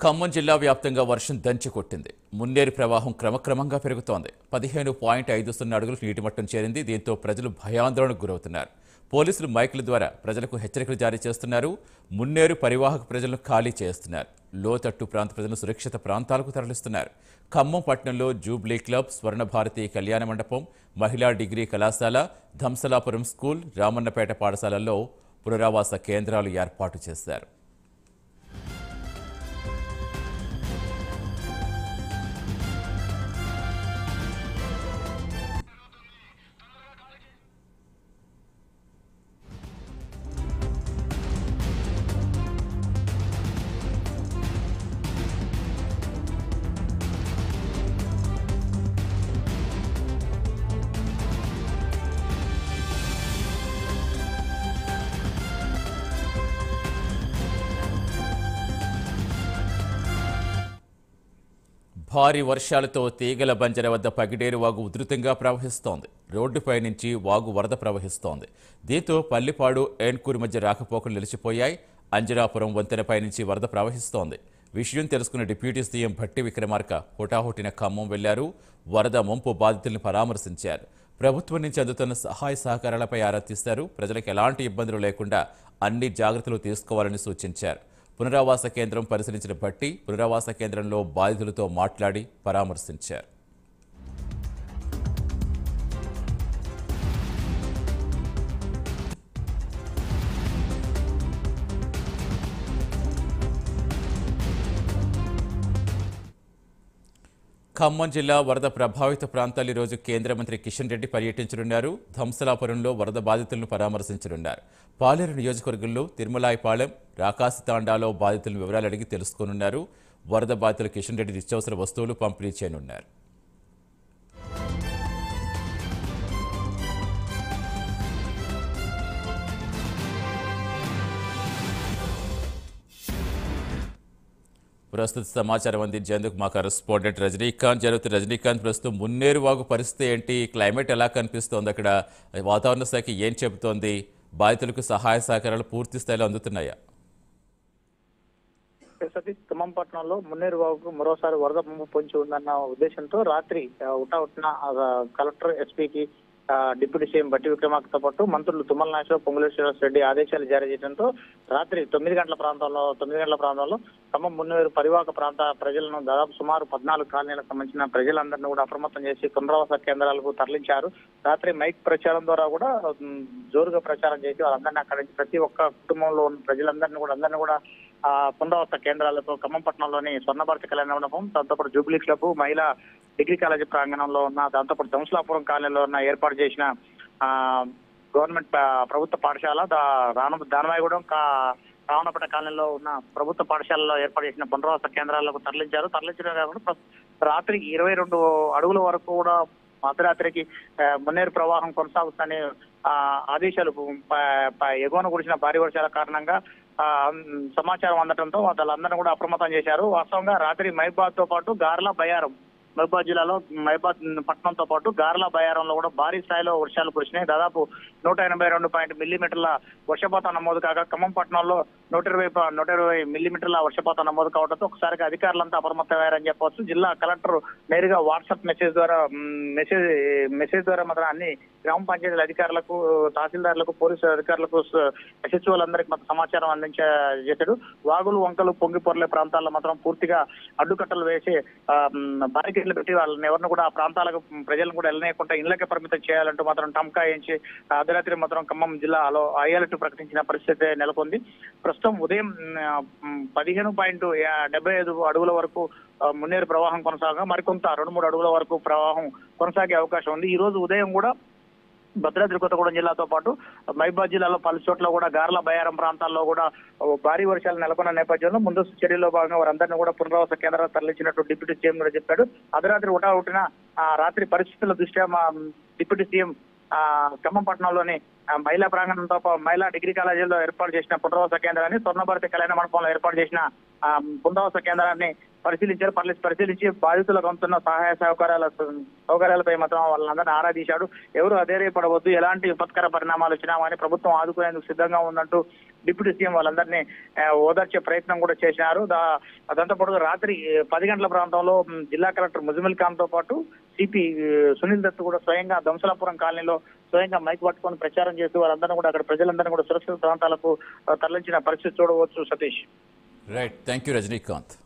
ఖమ్మం జిల్లా వ్యాప్తంగా వర్షం దంచి కొట్టింది. మున్నేరు ప్రవాహం క్రమక్రమంగా పెరుగుతోంది. 15.50 అడుగులకు నీటి మట్టం చేరింది. దీంతో ప్రజలు భయాందోళనకు గురవుతున్నారు. పోలీసులు మైకుల ద్వారా ప్రజలకు హెచ్చరికలు జారీ చేస్తున్నారు. మున్నేరు పరివాహక ప్రజలను ఖాళీ చేస్తున్నారు. లోతట్టు ప్రాంత ప్రజలను సురక్షిత ప్రాంతాలకు తరలిస్తున్నారు. ఖమ్మం పట్టణంలో జూబ్లీ క్లబ్, స్వర్ణభారతి కళ్యాణ మండపం, మహిళా డిగ్రీ కళాశాల, ధంసలాపురం స్కూల్, రామన్నపేట పాఠశాలల్లో పునరావాస కేంద్రాలు ఏర్పాటు చేశారు. భారీ వర్షాలతో తీగల బంజర వద్ద పగిడేరు వాగు ఉధృతంగా ప్రవహిస్తోంది. రోడ్డుపై నుంచి వాగు వరద ప్రవహిస్తోంది. దీంతో పల్లిపాడు, ఏన్కూరు మధ్య రాకపోకలు నిలిచిపోయాయి. అంజనాపురం వంతెనపై నుంచి వరద ప్రవహిస్తోంది. విషయం తెలుసుకున్న డిప్యూటీ సీఎం భట్టి విక్రమార్క హుటాహుటిన ఖమ్మం వెళ్లారు. వరద ముంపు బాధితులను పరామర్శించారు. ప్రభుత్వం నుంచి అందుతున్న సహాయ సహకారాలపై ఆరా తీశారు. ప్రజలకు ఎలాంటి ఇబ్బందులు లేకుండా అన్ని జాగ్రత్తలు తీసుకోవాలని సూచించారు. పునరావాస కేంద్రం పరిశీలించిన భట్టి పునరావాస కేంద్రంలో బాధితులతో మాట్లాడి పరామర్శించారు. ఖమ్మం జిల్లా వరద ప్రభావిత ప్రాంతాలు ఈరోజు కేంద్ర మంత్రి కిషన్ రెడ్డి పర్యటించనున్నారు. ధంసలాపురంలో వరద బాధితులను పరామర్శించనున్నారు. పాలేరు నియోజకవర్గంలో తిరుమలాయపాలెం, రాకాసి తాండాలో బాధితుల వివరాలు అడిగి తెలుసుకోనున్నారు. వరద బాధితులు కిషన్ రెడ్డి నిత్యావసర వస్తువులు పంపిణీ చేయనున్నారు. ప్రస్తుత సమాచారం అందించేందుకు మా కరెస్పాండెంట్ రజనీకాంత్ రజనీకాంత్, ప్రస్తుతం మున్నేరు వాగు పరిస్థితి ఏంటి? క్లైమేట్ ఎలా కనిపిస్తోంది? అక్కడ వాతావరణ శాఖ ఏం చెబుతోంది? బాధితులకు సహాయ సహకారాలు పూర్తి స్థాయిలో అందుతున్నాయా? ఖమ్మం పట్టణంలో మున్నేరు వాగుకు మరోసారి వరద ముంపు పొంచి ఉందన్న ఉద్దేశంతో రాత్రి ఉట్టిన కలెక్టర్, ఎస్పీకి డిప్యూటీ సీఎం భట్టి విక్రమార్కతో పాటు మంత్రులు తుమ్మల నాగేశ్వరరావు, పొంగులేటి శ్రీనివాసరెడ్డి ఆదేశాలు జారీ చేయడంతో రాత్రి 9 గంటల ప్రాంతంలో ఖమ్మం మున్నేరు పరివాహక ప్రాంత ప్రజలను దాదాపు సుమారు 14 కాలనీలకు సంబంధించిన ప్రజలందరినీ కూడా అప్రమత్తం చేసి పునరావాస కేంద్రాలకు తరలించారు. రాత్రి మైక్ ప్రచారం ద్వారా కూడా జోరుగా ప్రచారం చేసి వాళ్ళందరినీ అక్కడి నుంచి ప్రతి ఒక్క కుటుంబంలో ఉన్న ప్రజలందరినీ కూడా పునరావాస కేంద్రాలకు ఖమ్మం పట్టణంలోని స్వర్ణభారతి కళ్యాణ మండపం, దాంతోపాటు జూబ్లీ క్లబ్, మహిళా డిగ్రీ కాలేజీ ప్రాంగణంలో ఉన్న, దాంతోపాటు ధంసలాపురం కాలనీలో ఉన్న ఏర్పాటు చేసిన గవర్నమెంట్ ప్రభుత్వ పాఠశాల, దానవాయిగూడెం, రావణపేట కాలనీలో ఉన్న ప్రభుత్వ పాఠశాలలో ఏర్పాటు చేసిన పునరావాస కేంద్రాలకు తరలించడం కాకుండా రాత్రి 22 అడుగుల వరకు కూడా మధ్యరాత్రికి మున్నేరు ప్రవాహం కొనసాగుతుందని ఆదేశాలు ఎగువన కురిసిన భారీ వర్షాల కారణంగా సమాచారం అందడంతో వాళ్ళందరినీ కూడా అప్రమత్తం చేశారు. వాస్తవంగా రాత్రి మహబాద్ తో పాటు గార్ల బయ్యారం, మహబాద్ జిల్లాలో మహబాద్ పట్టణంతో పాటు గార్ల బయ్యారంలో కూడా భారీ స్థాయిలో వర్షాలు కురిసినాయి. దాదాపు 182 మిల్లీమీటర్ల వర్షపాతం నమోదు కాగా ఖమ్మం పట్టణంలో 120 మిల్లీమీటర్ల వర్షపాతం నమోదు కావడంతో ఒకసారిగా అధికారులంతా అప్రమత్తమయ్యారని చెప్పవచ్చు. జిల్లా కలెక్టర్ నేరుగా వాట్సాప్ మెసేజ్ ద్వారా మాత్రం అన్ని గ్రామ పంచాయతీల అధికారులకు, తహసీల్దార్లకు, పోలీసు అధికారులకు, ఎస్హెచ్ఓలందరికీ మాత్రం సమాచారం చేశాడు. వాగులు, వంకలు పొంగి పొర్లే ప్రాంతాల్లో మాత్రం పూర్తిగా అడ్డుకట్టలు వేసి బారికేడ్లు పెట్టి వాళ్ళని ఎవరిని కూడా ఆ ప్రాంతాలకు ప్రజలను కూడా వెళ్ళనీయకుండా ఇళ్లకే పరిమితం చేయాలంటూ మాత్రం టంకాయించి అర్ధరాత్రి మాత్రం ఖమ్మం జిల్లాలో హై అలర్ట్ ప్రకటించిన పరిస్థితి నెలకొంది. ప్రస్తుతం ఉదయం 15.75 అడుగుల వరకు మున్నేరు ప్రవాహం కొనసాగగా మరికొంత 2-3 అడుగుల వరకు ప్రవాహం కొనసాగే అవకాశం ఉంది. ఈ రోజు ఉదయం కూడా భద్రాద్రి కొత్తగూడెం జిల్లాతో పాటు మహబాద్ జిల్లాలో పలు చోట్ల కూడా గార్ల బయ్యారం ప్రాంతాల్లో కూడా భారీ వర్షాలు నెలకొన్న నేపథ్యంలో ముందస్తు చర్యల్లో భాగంగా వారందరినీ కూడా పునరావాస కేంద్రాలకు తరలించినట్టు డిప్యూటీ సీఎం కూడా చెప్పాడు. అర్ధరాత్రి ఉట్టిన రాత్రి పరిస్థితుల దృష్ట్యా మా డిప్యూటీ సీఎం ఖమ్మం పట్టణంలోని మహిళా ప్రాంగణంతో మహిళా డిగ్రీ కాలేజీలో ఏర్పాటు చేసిన పునరావాస కేంద్రాన్ని, స్వర్ణభారతి కళ్యాణ మండపంలో ఏర్పాటు చేసిన పునరావాస కేంద్రాన్ని పరిశీలించి బాధితులకు అందుతున్న సహాయ సౌకర్యాలపై మాత్రం వాళ్ళందరినీ ఆరా తీశాడు. ఎవరు అధైర్యపడవద్దు, ఎలాంటి విపత్కర పరిణామాలు వచ్చినా అని ప్రభుత్వం ఆదుకునేందుకు సిద్ధంగా ఉందంటూ డిప్యూటీ సీఎం వాళ్ళందరినీ ఓదార్చే ప్రయత్నం కూడా చేసినారు. దాంతో పాటు రాత్రి 10 గంటల ప్రాంతంలో జిల్లా కలెక్టర్ ముజమిల్ ఖాన్ తో పాటు సిపి సునీల్ దత్ కూడా స్వయంగా దంసలాపురం కాలనీలో స్వయంగా మైక్ పట్టుకొని ప్రచారం చేస్తూ వాళ్ళందరినీ కూడా అక్కడ ప్రజలందరినీ కూడా సురక్షిత ప్రాంతాలకు తరలించిన పరిస్థితి చూడవచ్చు. Satish. Right, thank you Rajinikanth.